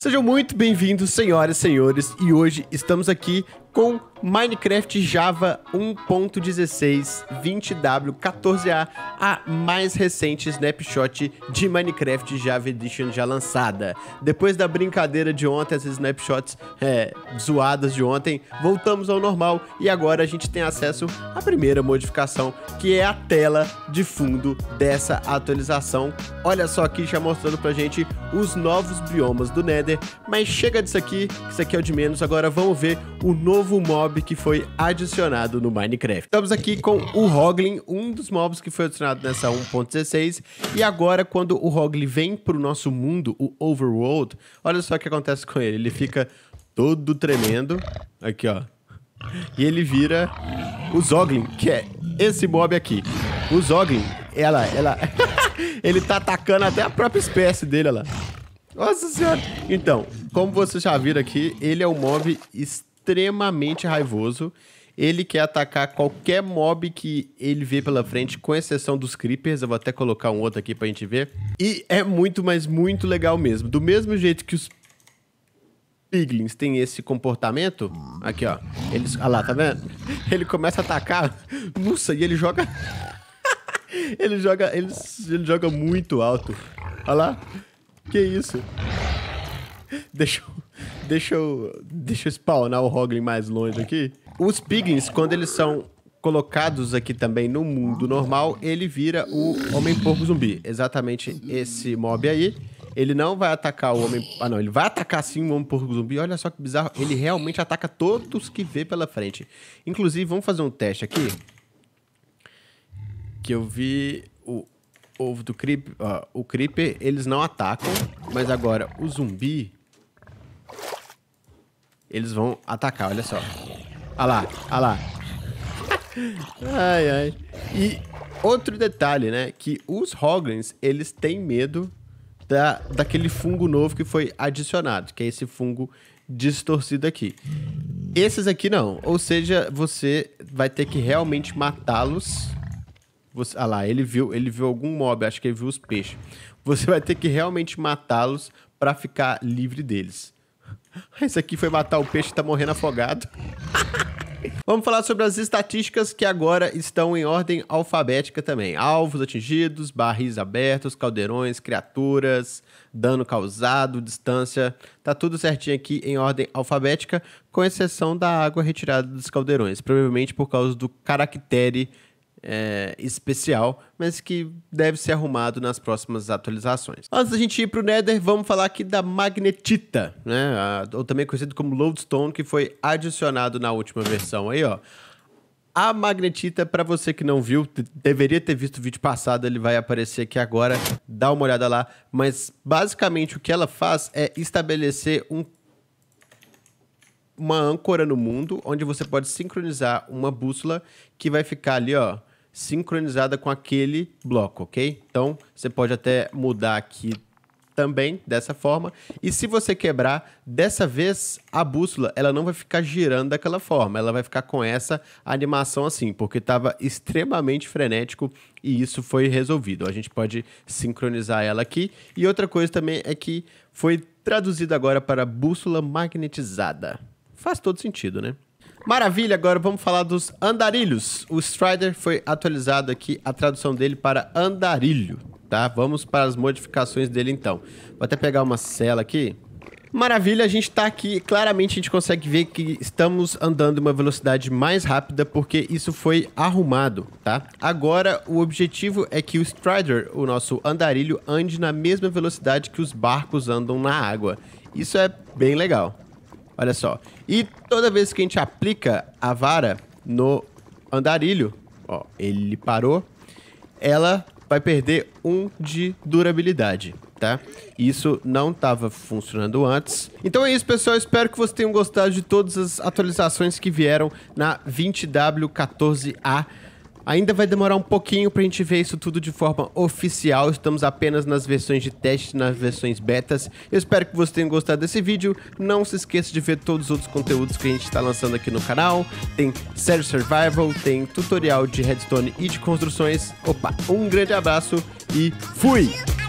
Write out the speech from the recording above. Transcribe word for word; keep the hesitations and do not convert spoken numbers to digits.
Sejam muito bem-vindos, senhoras e senhores, e hoje estamos aqui com Minecraft Java um ponto dezesseis vinte W quatorze A, a mais recente snapshot de Minecraft Java Edition já lançada. Depois da brincadeira de ontem, as snapshots é, zoadas de ontem, voltamos ao normal e agora a gente tem acesso à primeira modificação, que é a tela de fundo dessa atualização. Olha só aqui já mostrando pra gente os novos biomas do Nether, mas chega disso aqui, isso aqui é o de menos. Agora vamos ver o novo mob que foi adicionado no Minecraft. Estamos aqui com o Hoglin, um dos mobs que foi adicionado nessa um ponto dezesseis, e agora quando o Hoglin vem pro nosso mundo, o Overworld, olha só o que acontece com ele, ele fica todo tremendo, aqui ó, e ele vira o Zoglin, que é esse mob aqui. O Zoglin, ela, ela, ele tá atacando até a própria espécie dele, olha lá. Nossa senhora! Então, como vocês já viram aqui, ele é um mob extremamente raivoso. Ele quer atacar qualquer mob que ele vê pela frente, com exceção dos creepers. Eu vou até colocar um outro aqui pra gente ver. E é muito, mas muito legal mesmo. Do mesmo jeito que os piglins têm esse comportamento, aqui ó, eles, olha lá, tá vendo? Ele começa a atacar, nossa, e ele joga, ele joga, ele, ele joga muito alto, olha lá. Que isso? Deixa eu, deixa eu, deixa eu spawnar o Hoglin mais longe aqui. Os piglins, quando eles são colocados aqui também no mundo normal, ele vira o Homem-Porco Zumbi. Exatamente esse mob aí. Ele não vai atacar o Homem... Ah, não. Ele vai atacar sim o Homem-Porco Zumbi. Olha só que bizarro. Ele realmente ataca todos que vê pela frente. Inclusive, vamos fazer um teste aqui. Que eu vi... o ovo do Creeper, ó, o Creeper, eles não atacam, mas agora o zumbi, eles vão atacar, olha só. Olha lá, olha lá. Ai, ai. E outro detalhe, né, que os Hoglins, eles têm medo da, daquele fungo novo que foi adicionado, que é esse fungo distorcido aqui. Esses aqui não, ou seja, você vai ter que realmente matá-los. Você, ah lá, ele viu, ele viu algum mob, acho que ele viu os peixes. Você vai ter que realmente matá-los para ficar livre deles. Esse aqui foi matar o peixe e tá morrendo afogado. Vamos falar sobre as estatísticas que agora estão em ordem alfabética também. Alvos atingidos, barris abertos, caldeirões, criaturas, dano causado, distância. Tá tudo certinho aqui em ordem alfabética, com exceção da água retirada dos caldeirões. Provavelmente por causa do caractere É, especial, mas que deve ser arrumado nas próximas atualizações. Antes da gente ir pro Nether, vamos falar aqui da magnetita, né? A, ou também conhecido como lodestone, que foi adicionado na última versão aí, ó. A magnetita, para você que não viu, deveria ter visto o vídeo passado, ele vai aparecer aqui agora, dá uma olhada lá, mas basicamente o que ela faz é estabelecer um uma âncora no mundo, onde você pode sincronizar uma bússola que vai ficar ali, ó, sincronizada com aquele bloco, ok? Então, você pode até mudar aqui também, dessa forma. E se você quebrar, dessa vez, a bússola, ela não vai ficar girando daquela forma. Ela vai ficar com essa animação assim, porque estava extremamente frenético e isso foi resolvido. A gente pode sincronizar ela aqui. E outra coisa também é que foi traduzido agora para bússola magnetizada. Faz todo sentido, né? Maravilha, agora vamos falar dos andarilhos. O Strider foi atualizado aqui, a tradução dele para andarilho, tá? Vamos para as modificações dele então. Vou até pegar uma cela aqui. Maravilha, a gente tá aqui, claramente a gente consegue ver que estamos andando em uma velocidade mais rápida porque isso foi arrumado, tá? Agora, o objetivo é que o Strider, o nosso andarilho, ande na mesma velocidade que os barcos andam na água. Isso é bem legal. Olha só. E toda vez que a gente aplica a vara no andarilho, ó, ele parou, ela vai perder um de durabilidade, tá? Isso não estava funcionando antes. Então é isso, pessoal. Espero que vocês tenham gostado de todas as atualizações que vieram na vinte W quatorze A. Ainda vai demorar um pouquinho pra gente ver isso tudo de forma oficial. Estamos apenas nas versões de teste, nas versões betas. Eu espero que vocês tenham gostado desse vídeo. Não se esqueça de ver todos os outros conteúdos que a gente está lançando aqui no canal. Tem série Survival, tem tutorial de redstone e de construções. Opa, um grande abraço e fui!